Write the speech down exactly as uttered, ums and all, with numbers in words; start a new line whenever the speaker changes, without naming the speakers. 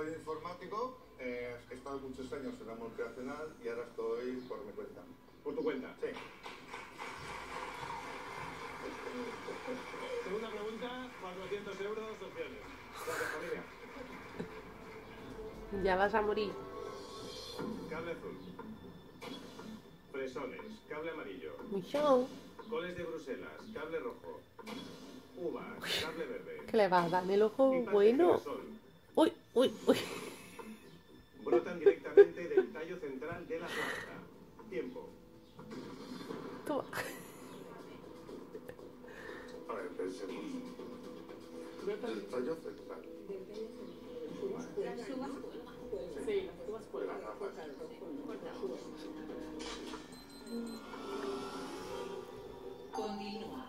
soy informático, eh, he estado muchos años en la multinacional y ahora estoy por mi cuenta.
¿Por tu cuenta?
Sí.
Segunda pregunta, cuatrocientos euros, opciones. Gracias, familia.
Ya vas a morir.
Cable azul. Fresones, cable amarillo.
Michón.
Coles de Bruselas, cable rojo. Uvas, cable verde.
¿Qué le vas a dar en el ojo?
Pipas de
Bueno.
girasol.
Uy, uy, uy.
Brotan directamente del tallo central de la planta. Tiempo.
Toma.
A ver, pensemos. El tallo central.
Las uvas
Sí, las uvas cuelgan.
Continúa.